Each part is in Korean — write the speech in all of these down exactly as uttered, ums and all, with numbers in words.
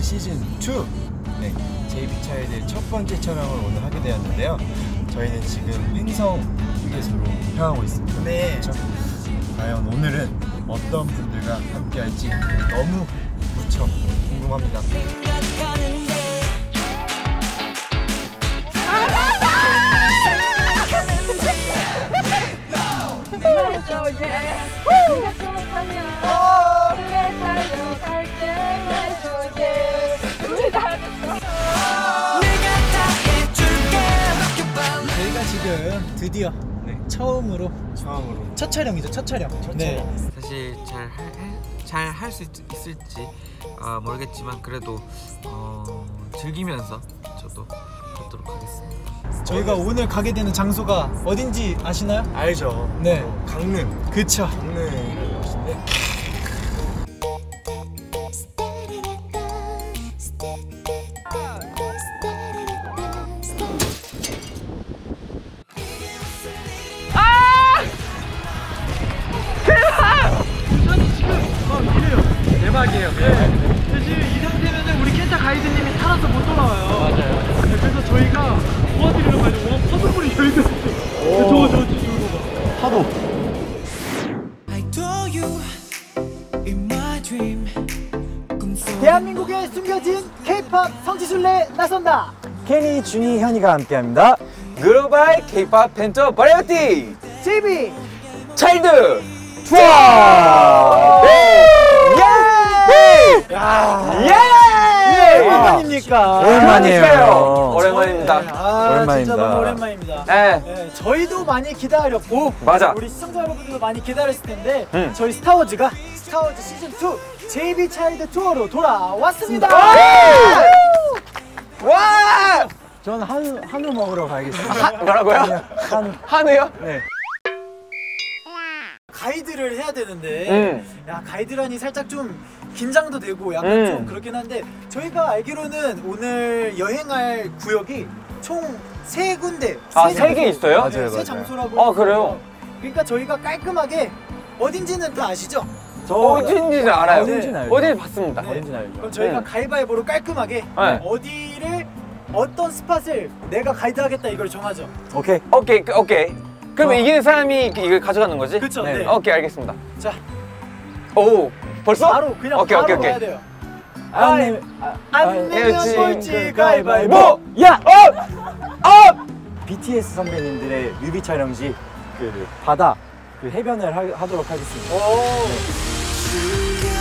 시즌 투 네, 제이비 차일드의 첫 번째 촬영을 오늘 하게 되었는데요. 저희는 지금 횡성 휴게소로 향하고 있습니다. 네. 그렇죠? 과연 오늘은 어떤 분들과 함께 할지 너무 무척 궁금합니다. 저희가 지금 드디어 네. 처음으로 처음으로 첫 촬영이죠. 첫 촬영. 첫 네. 촬영. 사실 잘 할 수 있을지 아, 모르겠지만 그래도 어, 즐기면서 저도 걷도록 하겠습니다. 저희가 오늘 가게 되는 장소가 어딘지 아시나요? 알죠. 네. 어, 강릉. 그쵸. 강릉 곳인데. 대박이에요. 네. 사실 이 상태면은 우리 켄타 가이드님이 살아서 못 돌아와요. 맞아요. 네, 그래서 저희가 도와드리러 가지고 와, 파도물이 열려 있어. 저거 저거 저거 봐. 파도. 대한민국에 숨겨진 K-팝 성지순례 나선다. 케니, 준이, 현이가 함께합니다. 글로벌 K-팝 팬터 버라이어티 제이비 차일드 투어! 예! 예! 오랜만입니까? 오랜만이에요. 오랜만입니다. 네, 아, 오랜만입니다. 진짜 너무 오랜만입니다. 네. 네, 저희도 많이 기다렸고 맞아. 우리 시청자 여러분들도 많이 기다렸을 텐데 음. 저희 스타워즈가 스타워즈 시즌 투 제이비 차일드 투어로 돌아왔습니다. 와! 저는 한우, 한우 먹으러 가야겠습니다. 하, 뭐라고요? 한우. 한우요? 네. 가이드를 해야 되는데 음. 야 가이드라니 살짝 좀 긴장도 되고 약간 음. 좀 그렇긴 한데 저희가 알기로는 오늘 여행할 구역이 총 세 군데 아, 세 세 개 장소. 있어요? 네, 맞아요, 세 맞아요. 장소라고 아, 그래요? 그러니까 저희가 깔끔하게 어딘지는 다 아시죠? 저 어딘지는 알아요. 어딘지는 알죠. 어딘지 봤습니다. 네. 어딘지는 알죠. 그럼 저희가 음. 가위바위보로 깔끔하게 네. 어디를 어떤 스팟을 내가 가이드하겠다 이걸 정하죠. 오케이. 오케이, 그, 오케이. 그러면 어. 이기는 사람이 이걸 가져가는 거지? 그쵸? 네. 네. 오케이, 알겠습니다. 자, 오, 벌써? 바로 그냥 오케이, 바로 오케이, 오케이. 가야 돼요. 안, 안 안 내면 그렇지. 꼴찌 가위바위보. 뭐? 야! 어! 어! 비티에스 선배님들의 뮤비 촬영지 그 바다 그 해변을 하, 하도록 하겠습니다. 오.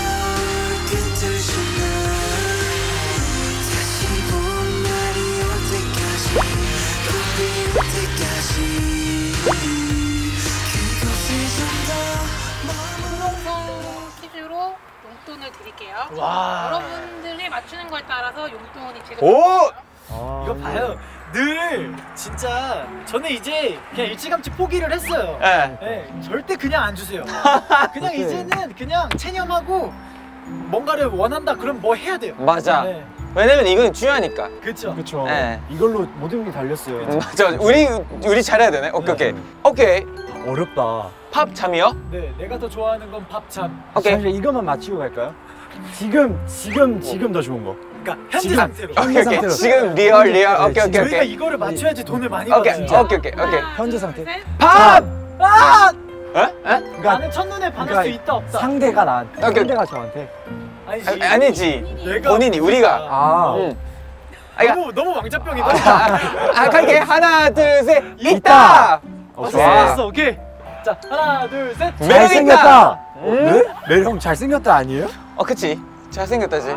수동성 퀴즈로 용돈을 드릴게요. 와. 여러분들이 맞추는 거에 따라서 용돈이 제가 오! 아, 이거 봐요. 늘 진짜 저는 이제 그냥 일찌감치 포기를 했어요. 예. 네, 절대 그냥 안 주세요. 그냥 이제는 그냥 체념하고 뭔가를 원한다 그럼 뭐 해야 돼요. 맞아. 네. 왜냐면 이건 중요하니까. 그렇죠. 그쵸. 네. 이걸로 모든 게 달렸어요. 맞아. 우리 우리 잘해야 되네. 오케이, 오케이. 오케이. 어렵다. 팝 잠이요? 네, 내가 더 좋아하는 건 밥참. 오케이. 사실 이것만 맞추고 갈까요? 지금, 지금, 지금 더 좋은 거. 그러니까 현재 지금. 상태로. 오케이, 오케이. 상태로. 지금 리얼 리얼. 네, 오케이, 오케이, 저희가 오케이. 이거를 맞춰야지 돈을 많이 오케이, 받아요. 오케이, 오케이, 오케이. 현재 상태. 셋. 팝! 아! 에? 에? 그러니까 나는 첫눈에 반할 수 있다 없다. 상대가 난, 오케이. 상대가 저한테. 아니지. 아, 아니지. 내가 본인이 우리가. 아, 응. 아, 이거- 너무 너무 왕자병이다. 아, 아, 갈게. 하나, 둘, 셋. 있다. 있다. 어, 왔어, 좋아. 왔어, 오케이. 자, 하나, 둘, 셋. 매력 있다. 잘생겼다. 응? 네? 매력 잘생겼다 아니에요? 어, 그치. 잘생겼다지.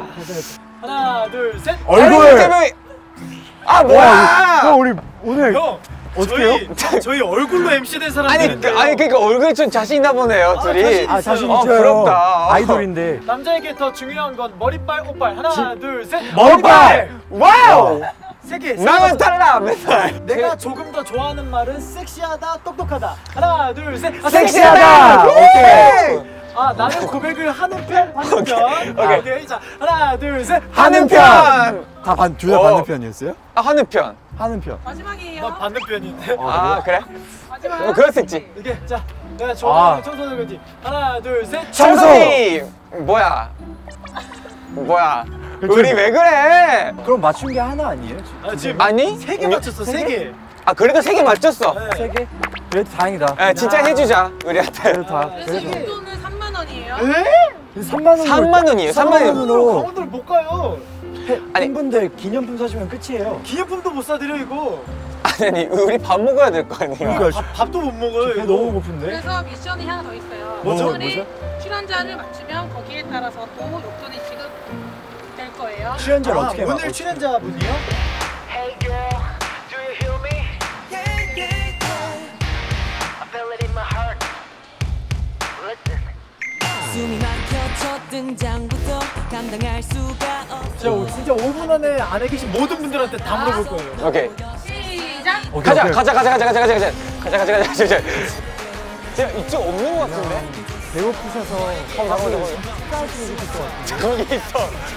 하나, 둘, 셋. 얼굴. 잘생겼다, 명이. 아, 와, 뭐야! 우리 오늘 형, 어떡해요? 저희, 저희 얼굴로 엠씨 된 사람들. 아니, 그, 아니, 그러니까 얼굴이 좀 자신 있나 보네요, 아, 둘이. 자신 아, 자신 어, 있죠. 부럽다. 아이돌인데. 남자에게 더 중요한 건 머리빨, 옷빨. 하나, 둘, 셋. 머리빨! 와우! 세 개. 세 나는 개. 달라, 맨날. 내가 조금 더 좋아하는 말은 섹시하다, 똑똑하다. 하나, 둘, 셋. 아, 섹시하다! 오케이. 아, 나는 고백을 하는 편, 하는 편. 오케이. 오케이. 자, 하나, 둘, 셋. 하는 편! 다 반, 둘 다 어. 받는 편이었어요? 아, 하는 편. 하는 편. 마지막이에요. 나 받는 편인데. 아, 그래? 마지막. 뭐 그럴 수 있지. 이게 자, 내가 좋아하는 아. 청소년이지. 하나, 둘, 셋. 청소! 청소기! 뭐야? 뭐야? 우리 왜 그래? 그럼 맞춘 게 하나 아니에요? 지금? 아, 지금 아니? 세 개 맞췄어, 세 개. 아 그래도 세 개 맞췄어. 세 개? 그래도 다행이다. 예, 진짜 해주자 우리한테. 그래도 다. 그래서 용돈은 삼만 원이에요. 에? 삼만 원. 삼만 원이에요. 삼만 원. 원으로 강원도를 못 가요. 아니. 팬분들 기념품 사시면 끝이에요. 기념품도 못 사드려 이거. 아니 아니 우리 밥 먹어야 될 거 아니에요. 그러니까 밥, 밥도 못 먹어요. 배 이거. 너무 고픈데? 그래서 미션이 하나 더 있어요. 뭐죠? 미션이 출연자를 맞추면 거기에 따라서 또 용돈이 지급될 거예요. 출연자를 아, 어떻게 오늘 막고 출연자분이요? Hey girl, do you hear me? Yeah, yeah, yeah. I feel it in my heart. Listen. 숨이 막혀 첫 등장부터 감당할 수가 없어. 진짜, 진짜 오 분 안에 안에 계신 모든 분들한테 다 물어볼 거예요. 오케이. 시작! 오케이, 가자, 오케이. 가자 가자 가자 가자 가자 가자 가자 가자 가자 가자. 제가 이쪽 없는 것 같은데. 배고프셔서 잠깐만 잠깐만. 식사하시고 계실 것 같아요. 거기 있어.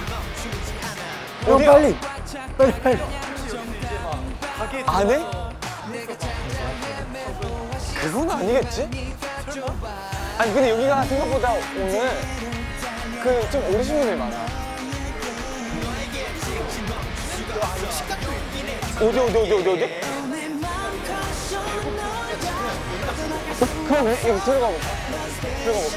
형 빨리! 빨리 빨리! 안 해? 그건 아니겠지? 아니 근데 여기가 생각보다 오늘 그 좀 어리신 분들이 많아. 어디 어디 어디 어디 어디? 그럼 여기 들어가 볼까? 들어가 볼까?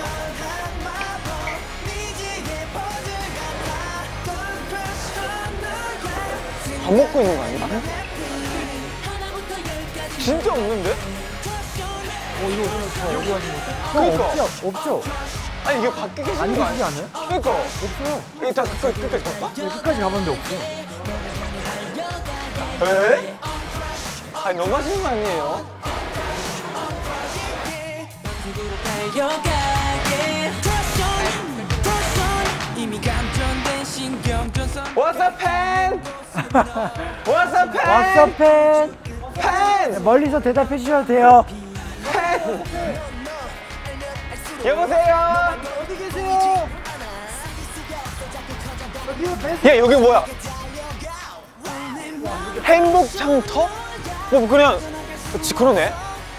밥 먹고 있는 거 아니야? 진짜 없는데? 어 이거 어디 어디 가신 거죠? 그러니까. 없죠? 없죠? 아니 이게 밖에 계시는 안 거 계시지 아니야? 않아요? 그러니까 없어요. 일단 끝까지 끝까지 갈까? 네, 끝까지 가봤는데 없어요. 에? 아니 너무 하시는 거 아니에요? 달려가게 Caution, caution. 이미 감전된 신경전선 What's up, 팬? What's up, 팬? 왔어 팬! 팬! 멀리서 대답해 주셔도 돼요. 팬! 여보세요? 어디 계세요? 야 여기 뭐야? 행복창터? 뭐 그냥 그치 그러네.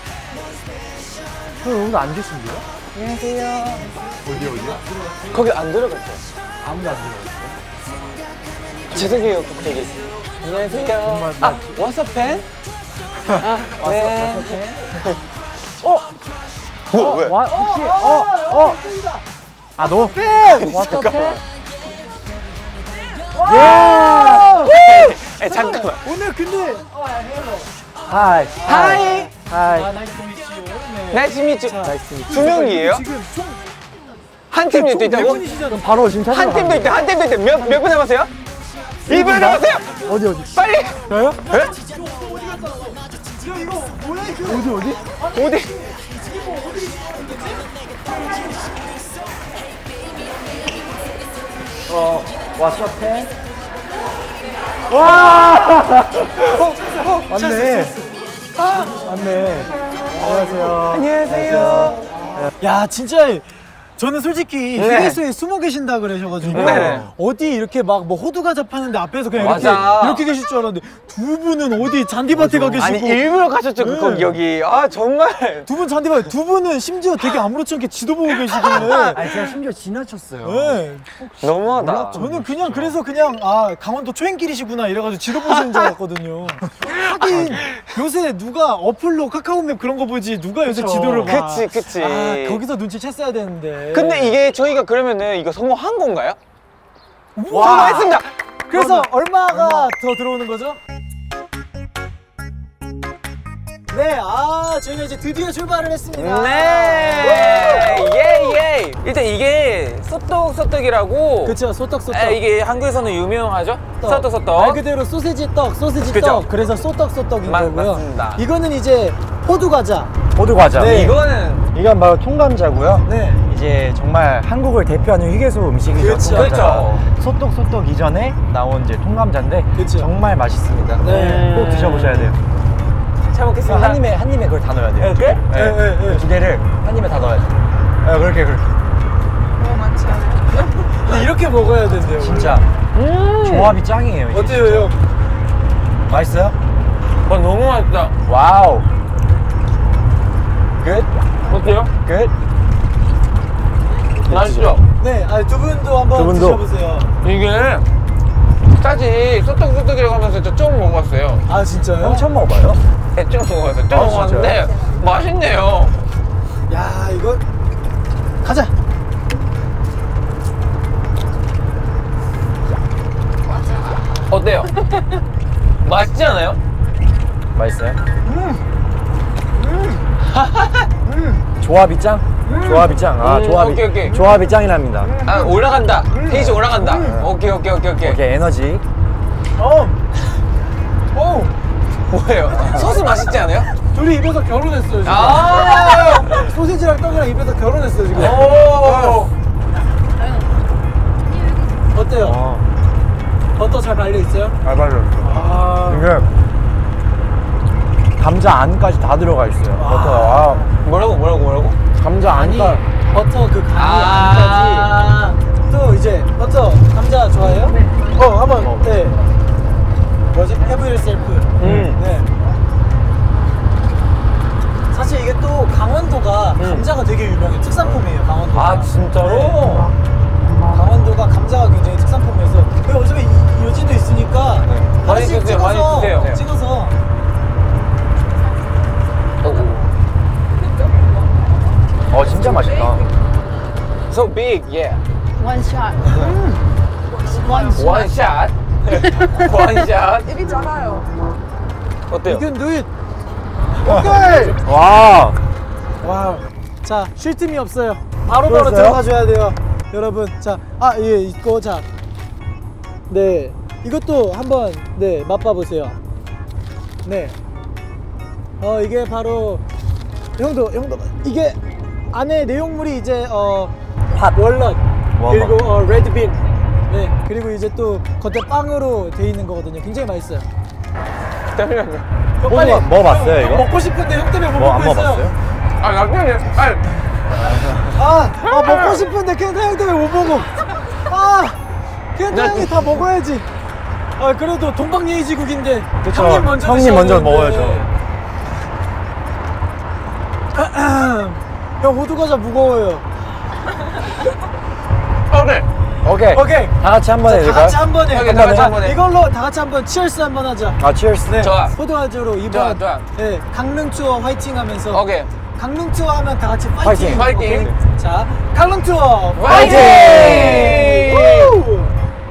그럼 오늘 안 계신데요? 어디 어디요? 거기 안 들어갔어. 아무도 안 들어요. 죄송해요 갑자기. 안녕하세요. 정말 아 What's up, 팬? 아 네. 어? 뭐 왜? 와 혹시 어 어. 아 너 팬! 왔어 팬? 예! 에 잠깐만. 오늘 근데 하이 하이. 하이 아 나이스 미치요. 네. 나이스 미츠. 나이스. 두 명이에요? 지금 총 한 팀도 네 있다고? 분이시잖아. 바로 지금 찾으러 한 팀도 갑니다. 있다. 한 팀도 있다. 몇 몇 분 남았어요? 일 분 남았어요. 어디 어디? 빨리. 저요? 에? 야 이거 뭐야 이거? 어디 어디? 어디? 어 왔어 팬? 와! 어, 왔네. 왔네. 안녕하세요. 안녕하세요. 야 진짜 저는 솔직히 네. 휴게소에 숨어 계신다 그러셔가지고 네. 어디 이렇게 막 뭐 호두과자 파는데 앞에서 그냥 맞아. 이렇게 이렇게 계실 줄 알았는데 두 분은 어디 잔디밭에 가 계시고 아니 일부러 가셨죠 그 네. 거기 여기. 아 정말. 두 분 잔디밭 두 분은 심지어 되게 아무렇지 않게 지도 보고 계시길래 아니 제가 심지어 지나쳤어요. 네. 너무하다. 저는 그냥 그래서 그냥 아 강원도 초행길이시구나 이래가지고 지도 보시는 줄 알았거든요. 하긴 요새 누가 어플로 카카오맵 그런 거 보지 누가 요새 그쵸. 지도를 봐. 그치 그치. 아 거기서 눈치챘어야 되는데. 근데 이게 저희가 그러면은 이거 성공한 건가요? 와. 성공했습니다. 그래서 얼마가 더 들어오는 거죠? 네, 아 저희가 이제 드디어 출발을 했습니다. 네. 예예. 일단 이게 소떡 소떡이라고. 그쵸, 소떡소떡. 에, 이게 한국에서는 유명하죠. 떡. 소떡 소떡. 말 그대로 소세지 떡, 소세지 그죠? 떡. 그래서 소떡소떡인 맞- 거고요. 맞습니다. 이거는 이제 호두 과자. 호두 과자. 네. 이거는 이건 바로 통감자고요. 네. 이제 정말 한국을 대표하는 휴게소 음식이죠. 그렇죠. 통감자가. 소떡소떡 이전에 나온 이제 통감자인데 그렇죠. 정말 맛있습니다. 네. 꼭 드셔보셔야 돼요. 잘 먹겠습니다. 한 입에 한 입에 그걸 다 넣어야 돼요. 이렇게? 네. 네, 네, 네. 두 개를 한 입에 다 넣어야 돼요. 네, 그렇게 그렇게. 너무 많지 않아요? 근데 이렇게 먹어야 된대요. 진짜 음. 조합이 짱이에요. 이게 어때요, 진짜. 형? 맛있어요? 와 너무 맛있다. 와우. 끝. 어때요? 끝. 맛있죠? 네, 아, 두 분도 한번 두 분도. 드셔보세요. 이게 싸지. 쏘떡쏘떡이라고 하면서 저 처음 먹어봤어요. 아 진짜요? 형 처음 먹어봐요? 네, 처음 먹어봤어요. 처음 아, 먹었는데 맛있네요. 야 이거 가자. 어때요? 맛있지 않아요? 맛있어요? 조합이 짱? 조합이 짱. 아, 음, 조합이. 오케이, 오케이. 조합이 짱이랍니다. 아 올라간다. 텐션 올라간다. 오케이 오케이 오케이 오케이. 오케이, 에너지. 어. 오. 뭐예요? 소스 맛있지 않아요? 둘이 입에서 결혼했어요 지금. 아. 소시지랑 떡이랑 입에서 결혼했어요 지금. 오. 어때요? 어, 버터 잘 발려 있어요? 잘 발렸어. 아. 이게 감자 안까지 다 들어가 있어요. 버터가. 아, 뭐라고 뭐라고 뭐라고? 감자 아니 안까. 버터 그 간이 아. 안까지. 또 이제 버터 감자 좋아해요? 네. 어 한번 어. 네. 뭐지? Have yourself. 음. 네. 사실 이게 또 강원도가 감자가 되게 유명해요. 특산품이에요 강원도. 아 진짜로? 네. 강원도가 감자가 굉장히 특산품이어서 여기 어차피 이- 요지도 있으니까 네. 많이 하나씩 드세요, 찍어서 많이 드세요. 네. 찍어서 어, 진짜 맛있다. So big, yeah. One shot. One shot. One shot. 입이 작아요. 어때요? You can do it. 오케이. 와. 와우. 자, 쉴 틈이 없어요. 바로바로 그랬어요? 들어가 줘야 돼요. 여러분. 자, 아, 예, 이거 자. 네. 이것도 한번 네, 맛봐 보세요. 네. 어, 이게 바로 형도 형도 이게 안에 내용물이 이제 어 팥, 월넛, 월넛. 그리고 어 레드빈. 네. 그리고 이제 또 겉에 빵으로 돼 있는 거거든요. 굉장히 맛있어요. 잠시만요. 형, 먹어- 먹어봤어요, 이거? 먹고 싶은데 형 때문에 못 뭐 안 먹고 있어요. 먹어봤어요? 아 나중에 아니 아, 아 먹고 싶은데 켄타 형 때문에 못 먹어. 아, 켄타 형이 다 먹어야지. 아 그래도 동방예의지국인데 그쵸. 형님 먼저 형님 드셔야 먼저 되는데. 먹어야죠. 형 호두과자 무거워요. 오케이. 오케이. 오케이. 다 같이 한 번 자, 해야 다 될까요? 같이 한 번에. 오케이, 다 같이 한 번에. 이걸로 다 같이 한번 치얼스 한번 하자. 아, 치얼스. 네. 좋아. 호두과자로 이번 좋아, 좋아. 네, 강릉 투어 화이팅하면서. 오케이. 강릉 투어 하면 다 같이 파이팅. 파이팅. 오케이? 자, 강릉 투어 파이팅! 우!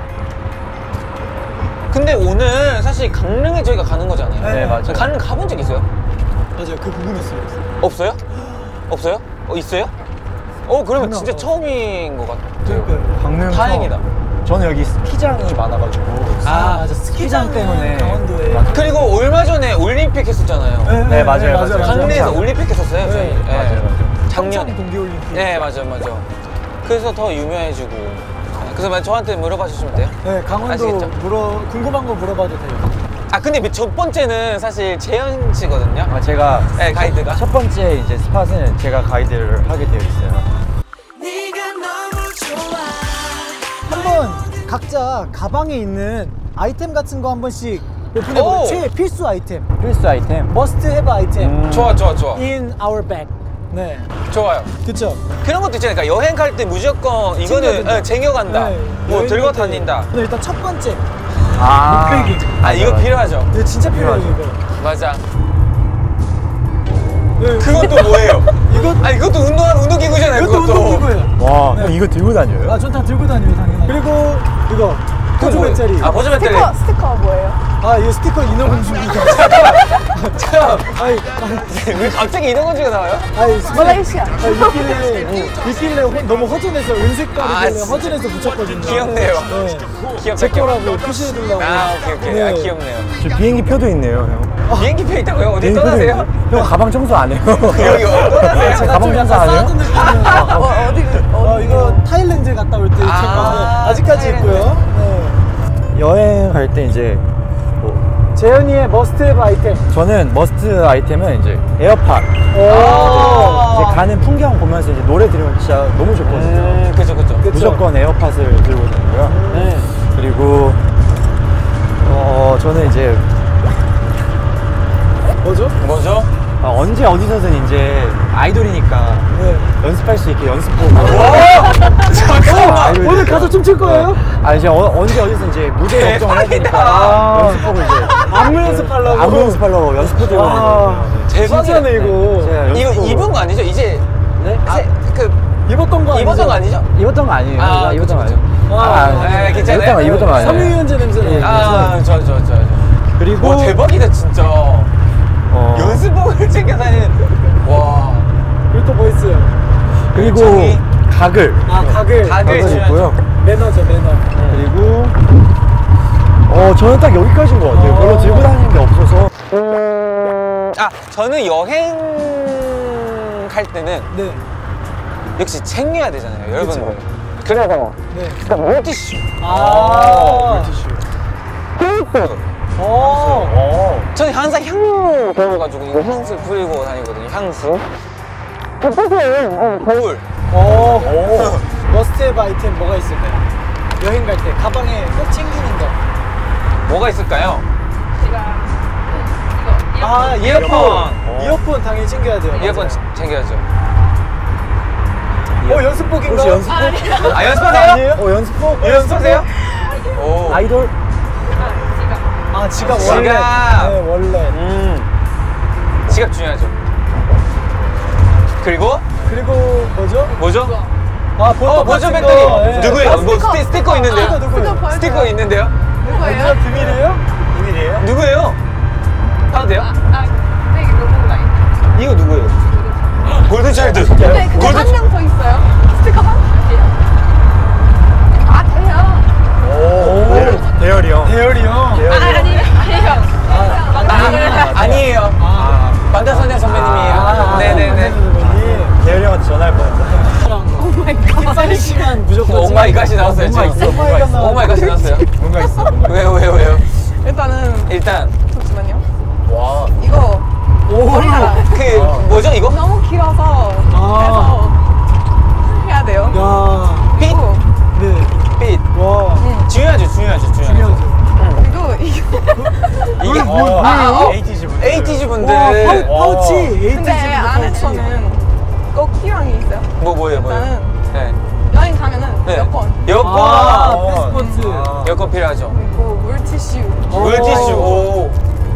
근데 오늘 사실 강릉에 저희가 가는 거잖아요. 네, 맞아요. 강릉 가본 적 있어요? 맞아요. 그 궁금했어요. 없어요? 없어요? 어 있어요? 어 그러면 강릉, 진짜 어. 처음인 것 같아요. 그러니까요. 강릉. 다행이다. 저는 여기 스키장이 많아가지고. 아, 맞아. 스키장 때문에. 강원도에. 맞아요. 그리고 얼마 전에 올림픽 했었잖아요. 네, 맞아요, 맞아요. 강릉에서 맞아요. 올림픽 했었어요. 저희. 네, 네. 맞아요, 맞아요. 작년에. 동계올림픽. 네 맞아요 맞아요. 그래서 더 유명해지고. 그래서 만약 저한테 물어봐 주시면 돼요. 네, 강원도 아시겠죠? 물어 궁금한 거 물어봐도 돼요. 아 근데 첫 번째는 사실 재현 씨거든요. 아, 제가 네 가이드가. 첫 번째 이제 스팟은 제가 가이드를 하게 되어 있어요. 네가 너무 좋아 한번 각자 가방에 있는 아이템 같은 거 한 번씩 오픈해 오! 볼게요. 최 필수 아이템, 필수 아이템. must have 아이템 음. 좋아 좋아 좋아. in our bag. 네, 좋아요. 그쵸? 그런 것도 있잖아요. 그러니까 여행 갈 때 무조건 챙겨야 이거는 된다. 네, 쟁여간다. 네, 뭐 여행 들고 갈 때. 다닌다. 근데 일단 첫 번째, 아. 목베개. 아 이거 필요하죠. 이거 진짜 필요해요. 필요하죠. 이거. 맞아. 네, 그것도 뭐예요? 이거 아 이것도 운동하는 운동기구잖아요. 이것도 그것도. 운동기구예요. 와, 네. 형 이거 들고 다녀요? 아, 전 다 들고 다녀요, 당연히. 그리고 이거 보조 뭐예요? 배터리. 아 보조 배터리. 스티커, 스티커 뭐예요? 아, 이거 스티커 인어공주기가. 잠깐만. 아이, 왜 갑자기 이런 건지가 나와요? 아이, 말레이시아. 아, 있길래, 있길래 허- 너무 허전해서 은색 아, 깔이길래 진짜. 허전해서 붙였거든요. 귀엽네요. 네. 귀엽다. 제 귀엽다. 거라고 표시해두려고. 아 오케이 오케이. 네. 아 귀엽네요. 저 비행기 표도 있네요, 형. 비행기 표 있다고요? 어디 비행기 표도 떠나세요? 있네요. 형 가방 청소 안 해요? 여기 어, 떠나세요? 제 가방 청소 안 해요? 쌓아둔 느낌은. 어, 어디, 어, 어디? 이거 타일랜드 갔다 올 때 제 아, 건데 아직까지 타일랜드. 있고요. 네. 여행 갈 때 이제 뭐 재현이의 머스트 앱 아이템. 저는 머스트 아이템은 이제 에어팟. 오. 이제 가는 풍경 보면서 이제 노래 들으면 진짜 너무 좋거든요. 음 그죠 그죠. 그쵸. 무조건 에어팟을 들고 다니고요. 네. 그리고 어 저는 이제 뭐죠? 뭐죠? 아, 언제 어디서든 이제 아이돌이니까 네. 연습할 수 있게 연습복. 잠깐만. 오늘 가서 춤출 거예요? 아 이제 어, 언제 어디서 이제 무대 걱정을 해야 되니까 연습복을 이제 안무 연습하려고. 안무 연습하려고 연습복 들고 와, 대박이네 이거. 이거 입은 거 아니죠? 이제 네? 아, 그 입었던 거 아니죠? 입었던 거 아니죠? 입었던 거 아니에요. 아, 나 입었던 거 그쵸, 아니에요. 아, 네, 괜찮아요. 입었던 거 입었던 거 아니에요. 섬유유연제 냄새. 아, 좋아, 좋아, 좋아. 그리고 와, 대박이다, 진짜. 어, 연습복을 챙겨 다니는. 와. 그리고 또 뭐 있어요? 그리고 저기. 가글. 아 가글. 가글 가글 중요하죠. 있고요. 매너죠 매너. 그리고 어 저는 딱 여기까지인 것 같아요. 별로 들고 다니는 게 없어서. 아, 저는 여행 갈 때는 네. 역시 챙겨야 되잖아요, 여러분. 그쵸. 그래서 네. 일단 물티슈. 아. 물티슈. 어. 어. 저는 항상 향 배워가지고 이거 향수 뿌리고 다니거든요, 향수. 거울. 어. 오. 머스트헤브 아이템 뭐가 있을까요? 여행 갈 때 가방에 꼭 챙기는 거. 뭐가 있을까요? 제가 이거 아 이어폰. 이어폰. 이어폰 당연히 챙겨야 돼요. 이어폰 맞아요. 챙겨야죠. 어 연습복인가? 혹시 연습복? 아, 연습하세요? 아니에요? 어 연습복? 연습하세요? 오. 아이돌? 아 지갑 지갑. 원래. 네 원래. 음. 지갑 중요하죠. 그리고 그리고 뭐죠? 뭐죠? 아 보조 어, 보조 같은 배터리. 거. 예. 누구예요? 아, 뭐 스티커. 스티, 스티커 있는데요? 스티커 누구예요? 스티커 있는데요? 누구예요? 비밀이에요? 비밀이에요? 누구예요? 하도 돼요? 아, 아, 네, 이거 누구 라인? 이거 누구예요? 골든차일드. 근데 그거 한 명 더 있어요. 스티커만? 아, 돼요. 오. 대열이 형. 대열이 형. 아, 아니, 아니에요. 아, 아니에요. 아. 만다선야 선배님이에요. 아, 네네네. 선배님. 대열이 형한테 전화할 뻔했다. 오 마이 갓. 한 시간 무조건. 오마이갓이 나왔어요. 뭔가 지금. 있어, 뭔가 있어. 오마이갓이 나왔어요. 뭔가 있어. 왜요, 왜요, 왜요? 일단은 일단 잠시만요. 와. 이거 오. 머리가 그 뭐죠 이거? 너무 길어서 아. 해서 해야 돼요. 야. 핏? 네. 핏. 와. 중요하죠, 중요하죠, 중요하죠. 중요하죠. 그리고 이거 이게 뭐, 아, 아, 어, 에이티즈 분들. 에이티즈 분들. 와 파우, 파우치. 에이티즈 근데 안에서는 꼭 필요한 게 있어요. 뭐 뭐예요, 뭐예요? 일단은 네. 여행 가면은 네. 여권 여권. 아, 패스포트. 아. 여권 필요하죠. 그리고 물티슈, 어. 물티슈. 오.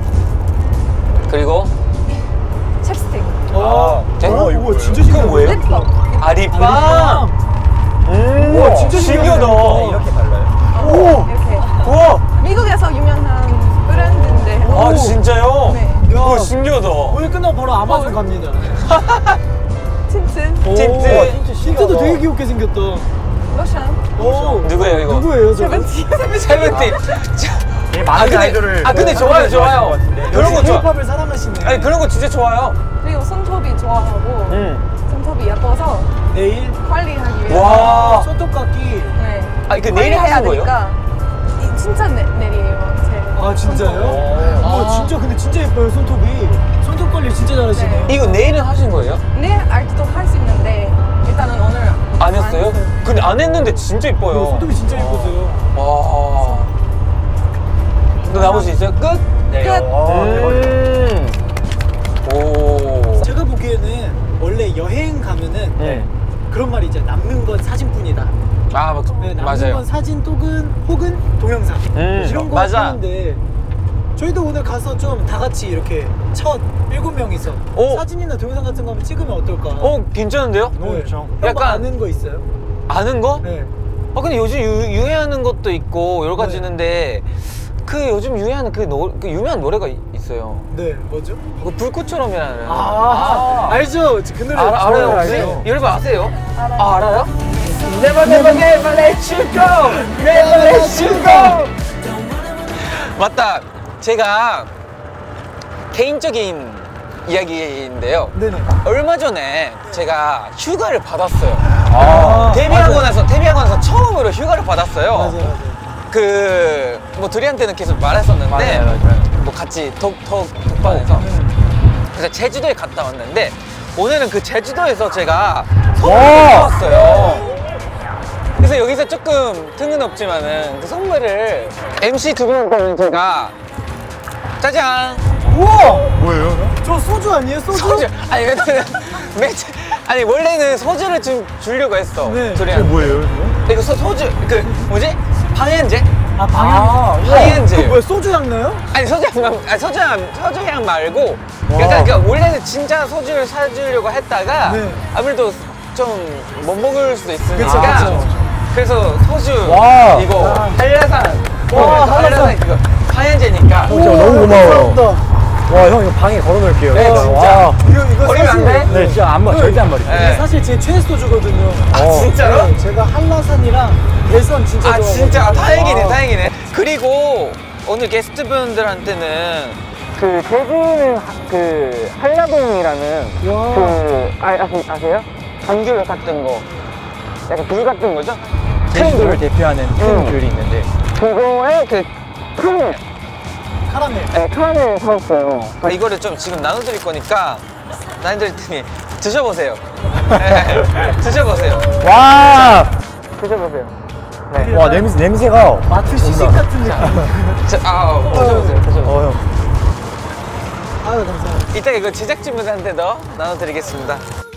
그리고 챕스틱, 어. 네? 어, 이거 진짜 그건 뭐예요? 립밤. 아, 립밤. 음. 우와, 진짜 신기하다. 이렇게 발라요. 오! 이렇게 우와. 미국에서 유명한 브랜드인데. 아, 진짜요? 네. 우와, 신기하다. 오늘 끝나고 바로 아마존 갑니다. 틴트, 오. 틴트. 틴트도 되게 귀엽게 생겼다. 로션, 오. 누구예요, 이거? 누구예요, 저거? 세븐틴. 세븐틴. 되게 아, 많은 근데- 아이돌을. 아, 근데 좋아요, 좋아요. 그런 거 좋아. 힙합을 사랑하시네. 아니, 그런 거 진짜 좋아요. 그리고 손톱이 좋아하고 음. 손톱이 예뻐서 내일 관리하기 위해서. 와. 손톱깎이. 네. 아니, 그 내일 관리해야 하는 거예요? 되니까 이 진짜 내, 내일이에요. 제 아 진짜요? 오. 아 진짜 근데 진짜 예뻐요 손톱이. 손톱 관리 진짜 잘하시네요. 네. 이거 내일은 하신 거예요? 내일 알트도 할 수 있는데 일단은 오늘 안 했어요? 근데 안 했는데 진짜 네, 이뻐요. 손톱이 진짜 예쁘세요. 와. 또 나머지 있어요? 끝? 네. 끝. 어, 음. 오. 제가 보기에는 원래 여행 가면은 네. 그런 말이 있잖아요. 남는 건 사진뿐이다. 아, 막, 네, 남는 맞아요. 건 사진 또는 혹은 동영상 음, 이런 거 맞아. 하는데 저희도 오늘 가서 좀 다 같이 이렇게 첫 일곱 명이서 오. 사진이나 동영상 같은 거 한번 찍으면 어떨까? 어, 괜찮은데요? 네. 좋죠. 형 약간- 아는 거 있어요? 아는 거? 네. 아, 근데 요즘 유, 유행하는 것도 있고 여러 가지 네. 있는데 그 요즘 유행하는 그, 노, 그 유명한 노래가 이- 있어요. 네, 뭐죠? 그 불꽃처럼이라는. 아, 알죠? 그 노래 알아, 알아요, 좋아요, 혹시? 알죠? 여러분 아세요? 알아요. 아, 알아요? Never, never, never let you go! Never let you go! 맞다. 제가 개인적인 이야기인데요. 네네. 얼마 전에 제가 휴가를 받았어요. 아, 데뷔하고 맞아요. 나서 데뷔하고 나서 처음으로 휴가를 받았어요. 맞아요, 맞아요. 그 뭐 드리한테는 계속 말했었는데 맞아요, 맞아요. 뭐 같이 톡톡 톡방에서 그래서 제주도에 갔다 왔는데 오늘은 그 제주도에서 제가 선물을 받았어요. 그래서 여기서 조금 틈은 없지만은 그 선물을 엠씨 두 분한테는 제가 짜잔 우와! 뭐예요? 저 소주 아니에요? 소주? 소주. 아니 근데 매체 아니 원래는 소주를 좀 주려고 했어. 네. 둘이한테. 뭐예요? 이거 소, 소주 그 뭐지? 방향제? 아, 방향. 방향제. 그 뭐야, 소주 향 나요? 아니 소주향 아니 소주향 소주향 말고 약간 그 원래는 진짜 소주를 사주려고 했다가 네. 아무래도 좀 못 먹을 수도 있으니까 그쵸, 그쵸. 그래서 소주 와. 이거 한라산 와, 한라산 한라산. 그거 방향제니까 진짜 너무 고마워요. 감사합니다. 와, 형 이거 방에 걸어놓을게요. 네, 진짜. 진짜. 와. 이거, 이거 버리면 안 돼? 네, 진짜 안 버려. 절대 안 버려. 네. 이게 사실 제 최애 소주거든요. 아 진짜로? 네, 제가 한라산이랑 대선 진짜 아 좋아하거든요. 진짜 아, 다행이네 와. 다행이네. 그리고 오늘 게스트분들한테는 그 제주는 하- 그 한라봉이라는 와. 그 아, 아시, 아세요? 감귤 같은 거 약간 귤 같은 거죠? 제주도를 대표하는 큰 응. 귤이 있는데 그거에 그 크림 카라멜. 네, 카라멜 사왔어요. 이거를 좀 지금 나눠드릴 거니까 나눠드릴 테니 드셔보세요. 네, 드셔보세요. 와! 드셔보세요. 와, 냄새, 냄새가 마트 시식 같은 느낌. 자, 아, 드셔보세요. 드셔보세요. 어, 형. 아유, 감사합니다. 이따 이거 제작진분한테 더 나눠드리겠습니다.